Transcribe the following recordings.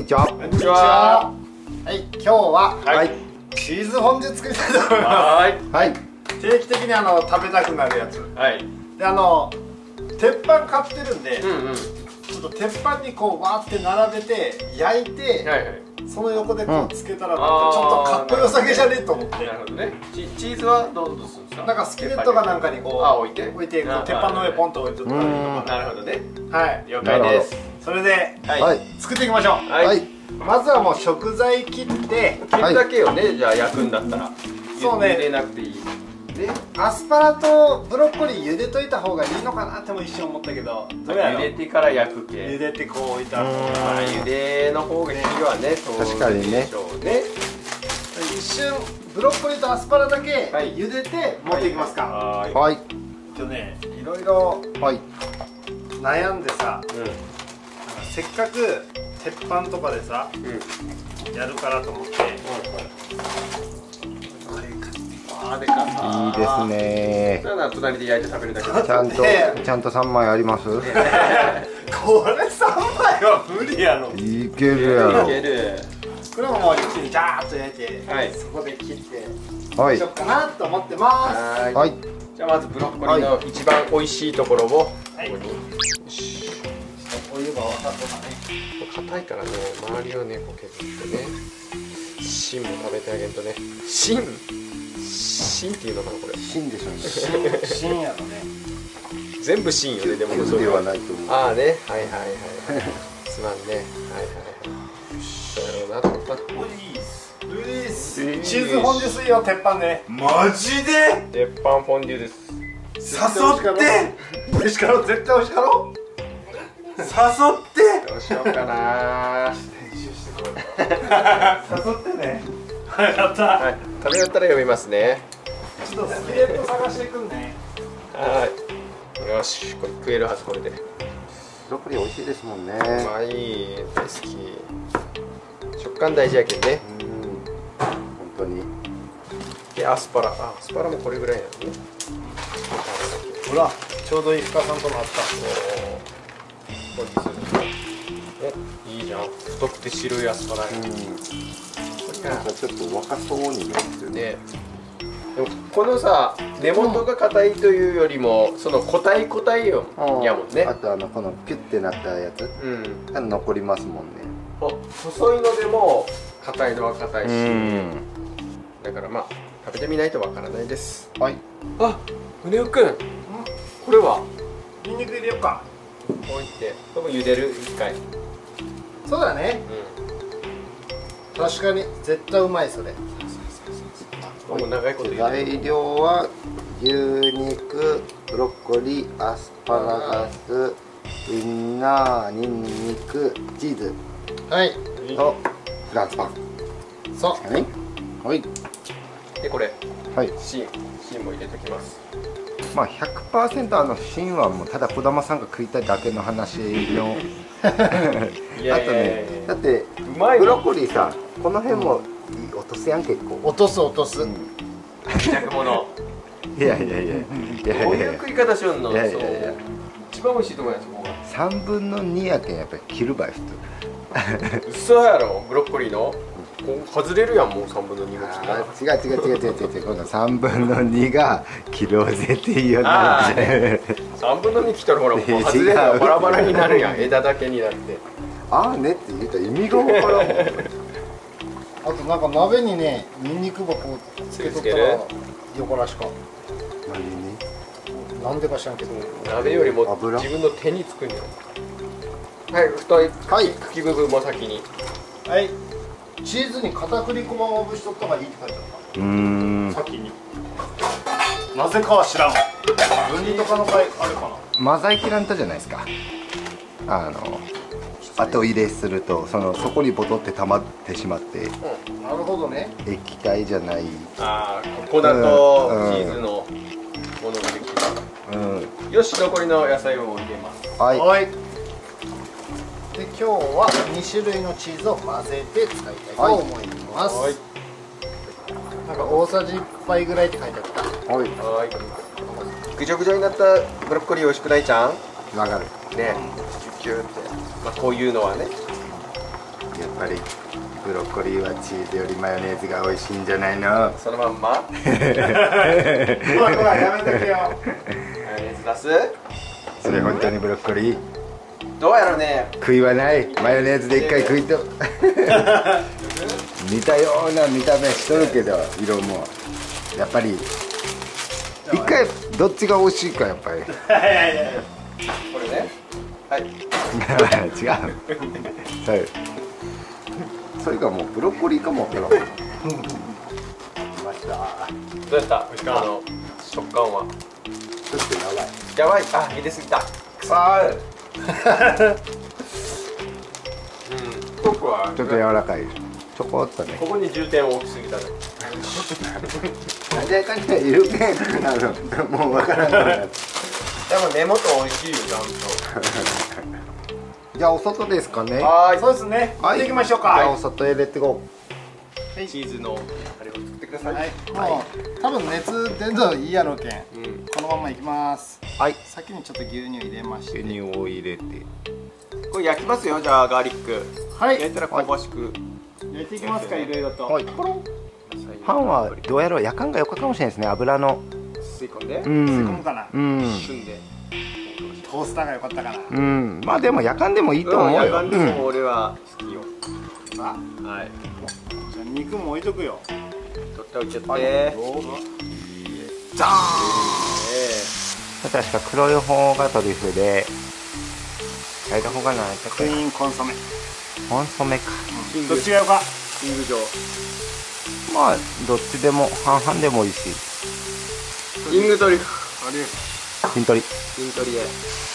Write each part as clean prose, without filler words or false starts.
にちは。 こんにちは。 はい、今日は、 はい、 チーズフォンデュ作りたいと思います。はい。定期的に食べたくなるやつ。 はい。 で鉄板買ってるんで、ちょっと鉄板にこうわーって並べて焼いて、その横でこうつけたらなんかちょっとかっこよさげじゃねえと思って。 なるほどね。チーズはどうするんですか？ なんかスキレットかなんかにこう置いてこう鉄板の上ポンと置いとくとか。 なるほどね。 はい、 了解です。 それで作っていきましょう。はい。まずはもう食材切って切るだけよね。じゃあ焼くんだったら。 そうね。 茹でなくていい。 でアスパラとブロッコリー茹でといた方がいいのかなっても一瞬思ったけど、どうやろう。 茹でてから焼く系。 茹でてこう置いた方が茹での方が火はね、 確かにね。一瞬ブロッコリーとアスパラだけ茹でて持っていきますか。はい。いろいろ悩んでさ、せっかく鉄板とかでさやるからと思って。いいですね。 隣で焼いて食べるだけ。 ちゃんと3枚あります。これ3枚は無理やろ。いけるやろ。これももう一気にジャーッと焼いて、そこで切ってしようかなと思ってます。はい。 じゃあまずブロッコリーの一番美味しいところをここに。 お湯が沸かったね。 硬いからね、周りをねこう削ってね。芯も食べてあげるとね。芯っていうのかなこれ。 芯でしょうね。芯やろね。 全部芯よね。でもそれはないと思う。 ああね、はい。すまんね。そうやろうなと思った。 チーズフォンデュ水を鉄板で。マジで？ 鉄板フォンデュです。 誘って。美味しかろ。絶対美味しかろ。誘って。 どうしようかな。 誘ってね。はい、やった。 食べ終わったら読みますね。 ちょっとスキレット探していくんね。 はい。よし、これ食えるはずこれで。 ブロッコリー美味しいですもんね。 うまい、大好き。食感大事やけんね。 本当に。 で、アスパラもこれぐらいやね。 ほら、ちょうどいい深さとなった。 いいじゃん。太くて白いアスパラや。 なんかちょっと若そうになってるね。 でもこのさ、根元が硬いというよりもその固体よやもんね。 あとこのピュッてなったやつが残りますもんね。 細いのでも硬いのは硬いし、だからまあ食べてみないとわからないです。はい。あ、宗男くん、これはニンニク入れようか。 置いて、これも茹でる一回。 そうだね。確かに絶対うまいそれ。 もう長いこと材料は牛肉、ブロッコリー、アスパラガス、ウインナー、ニンニク、チーズ。はい。とフランスパン。そうね。はい。 でこれ芯も入れてきます。 まあ 100% 芯はもうただ児玉さんが食いたいだけの話の。あとね、だってブロッコリーさ、この辺も落とすやん結構。落とす。 逆物。 いや。 どういう食い方しよんの？一番美味しいところやつここが。 3分の2やけんやっぱり切るばい普通。嘘やろブロッコリーの。外れるやんもう3分の2も切ったら。 違うこの3分の2が切ろうぜっていうような。 3分の2切ったらほらもう外れがバラバラになるやん。枝だけになって。 ああねって言ったら意味が分からんもん。あとなんか鍋にね、ニンニク箱をつけとったら横らしか。何に？なんでか知らんけど。 鍋よりも自分の手につくんじゃない。はい、太い茎部分も先に。はい。チーズに片栗粉もまぶしとった方がいいって書いてあった。先に。なぜかは知らん。分離とかの場合あるかな。マザイキランタじゃないですか。後入れするとそこにボトって溜まってしまって。なるほどね。液体じゃない。粉とチーズのものができた。よし、残りの野菜を入れます。はい。で今日は2種類のチーズを混ぜて使いたいと思います。なんか大さじ1杯ぐらいって書いてあった。ぐちょぐちょになったブロッコリー美味しくないちゃん？わかる。ね、キュッキュって。まあこういうのはね。 やっぱりブロッコリーはチーズよりマヨネーズが美味しいんじゃないの？ そのまんま。ほらほらやめとけよ。 マヨネーズ出す。 それ本当にブロッコリー？ どうやろうね。 悔いはない。マヨネーズで一回食いと似たような見た目しとるけど、色もやっぱり一回どっちが美味しいかやっぱり。 これね。はい。 違う。それがもうブロッコリーかもわからん。来ました。 どうやった？食感は。 ちょっと長い。 やばい。あ、入れすぎた。くさー。僕はちょっと柔らかい。ちょこっとね。 ここに重点を置きすぎたね。 何回かいるけん。もうわからんから。 でも根元美味しいよちゃんと。 じゃあお外ですかね。 はい、そうですね。行っていきましょうか。 じゃあお外へ入れてこチーズのあれを作ってください。 はい。もう多分熱出んのいいやろうけん。このままいきます。 はい。 先にちょっと牛乳入れまして。 牛乳を入れて。 これ焼きますよ。じゃあガーリック。 はい。 焼いたら香ばしく。 焼いていきますか、いろいろと。 はい。パンはどうやろう、夜間が良かもしれないですね。油の吸い込んで。 吸い込むかな。 旬で。 トースターが良かったかな。 まあでも夜間でもいいと思うよ。 夜間でも俺は好きよ。 はい。じゃあ肉も置いとくよ。 取っておいちゃって。 じゃーん。確か黒い方がトリュフで、焼いた方が何だっけ？ クイーンコンソメ。 コンソメか。 どっちがよか？ キング状。 まあどっちでも半々でもいいし。 キングトリュフ。 金取り。 金取りで。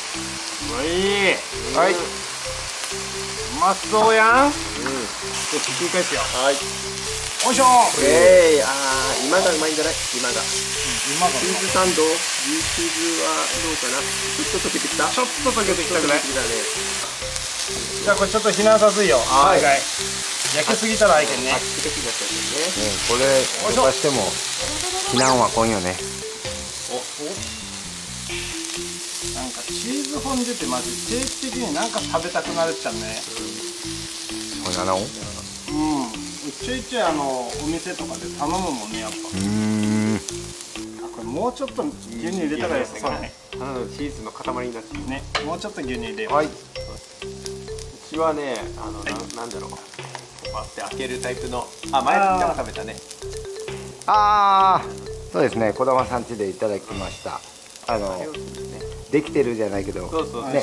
はい。うまそうやん。ひっくり返すよ。 はい。 よいしょ。 今がうまいんじゃない？今が。 今が。 チーズサンド。チーズはどうかな。ちょっと溶けてきた。 ちょっと溶けてきたくらい。 じゃあこれちょっと避難さすいよ。はい。焼きすぎたらあいけんね。 これどうしても避難はこんよね。 なんかチーズフォンデュってマジ定期的になんか食べたくなるっちゃね。 そうなの？ ちょいちょいお店とかで頼むもんねやっぱ。これもうちょっと牛乳入れたらいいですね。 チーズの塊になってるね。もうちょっと牛乳入れよう。 はい。 うちはねなんだろう。こうやって開けるタイプの。前でも食べたね。 そうですね。児玉さん家でいただきました。できてるじゃないけどね。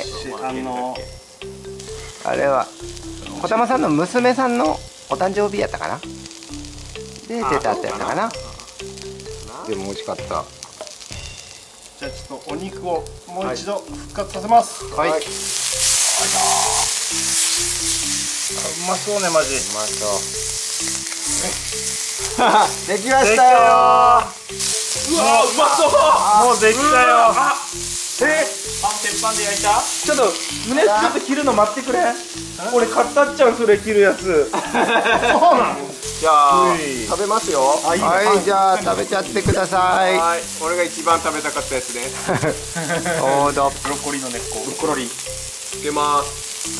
あれは児玉さんの娘さんのお誕生日やったかな。で出たってやったかな。でも美味しかった。 じゃあちょっとお肉をもう一度復活させます。 はい。うまそうねマジ。 まそう。 できましたよ。うわうまそう。 もうできたよ。 パン鉄板で焼いた？ちょっと胸ちょっと切るの待ってくれ。俺買ったっちゃんそれ切るやつ。そうなの？じゃあ食べますよ。 はい、じゃあ食べちゃってください。 はい、俺が一番食べたかったやつね。 ちょうどブロッコリーの根っこ。 ブロッコリー。つけます。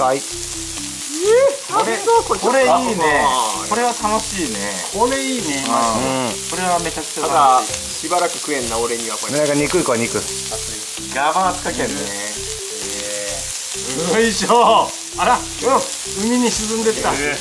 はい。 これいいね。これは楽しいね。 これいいね。 これはめちゃくちゃ楽しい。しばらく食えんな俺にはこれ。 なんか肉か肉。 ガバーつかけんね。 よいしょ。あら、海に沈んでった。 いやいや。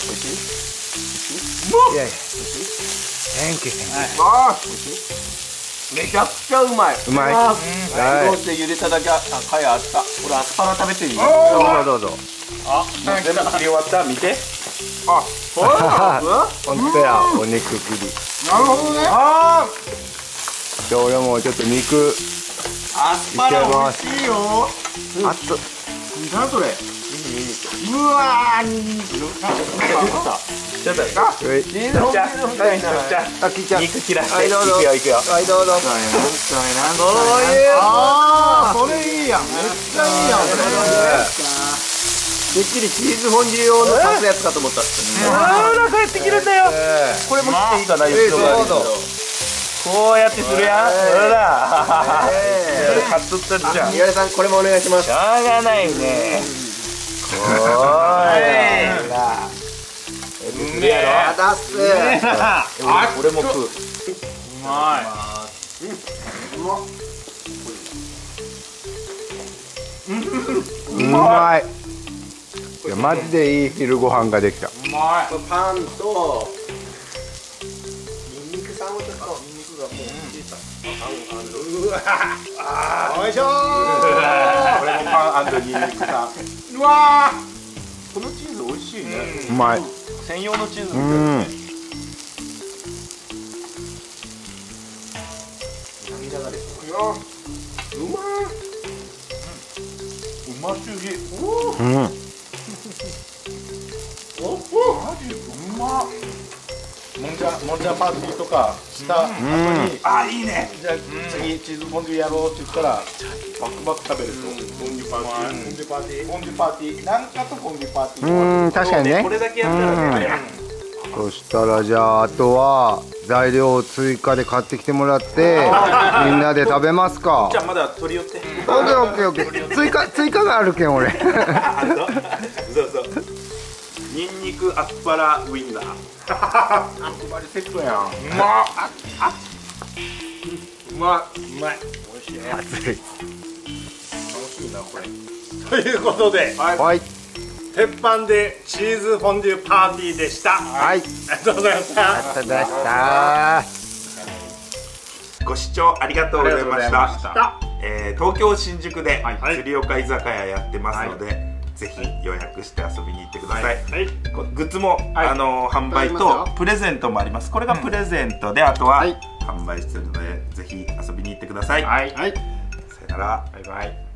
めちゃくちゃうまい。 うまい。 どうして茹でただけかやあった。これアスパラ食べていい？ どうぞ。 全部切り終わった見て。そうなの？ 本当やお肉切り。 なるほどね。 じゃあ俺もちょっと肉。 アスパラ美味しいよ。 あっと。 何それ？うわー、ニンニク。ちょっとチーズホンデュ肉切らして。 はいどうぞ。 いくよ。はいどうぞ。 それいいやん。めっちゃいいやん。 てっきりチーズフォンデュ用の刺すやつかと思った。帰ってきるんだよ。これも切っていいかな。こうやってするやん。ほら。買っとったじゃん。岩井さんこれもお願いします。しょうがないね。こう。 うめえやろ。 だっす。 俺も食う。うまい。 うまい。いやマジでいい昼ご飯ができた。うまい。 パンとニンニクさんをちょっとニンニクがもう出た。よいしょー。 これもパン&ニンニクさん。うわー。このチーズ美味しいね。 うまい。 専用のチーズみたいなね。涙が出てる。うまい。うますぎ。マジうまっ。もんじゃパーティーとかした後に、あ、いいね。じゃあ次チーズフォンデュやろうって言ったらバクバク食べると。フォンデュパーティーなんかとフォンデュパーティー。 確かにね。 これだけやったらね。 そしたらじゃああとは材料を追加で買ってきてもらってみんなで食べますか。 じゃあまだ取り寄って。 オッケー。追加があるけん俺。 そうそう。ニンニクアスパラウインナー。あんまりセットやん。うまっ。うまい。美味しいね。 熱い。 楽しいなこれ。 ということで、 はい。 鉄板でチーズフォンデュパーティーでした。 はい。 ありがとうございました。 ありがとうございました。 ご視聴ありがとうございました。東京新宿で釣岡居酒屋やってますので、ぜひ予約して遊びに行ってください。グッズも販売とプレゼントもあります。これがプレゼントで、あとは販売してるので、ぜひ遊びに行ってください。さよなら。バイバイ。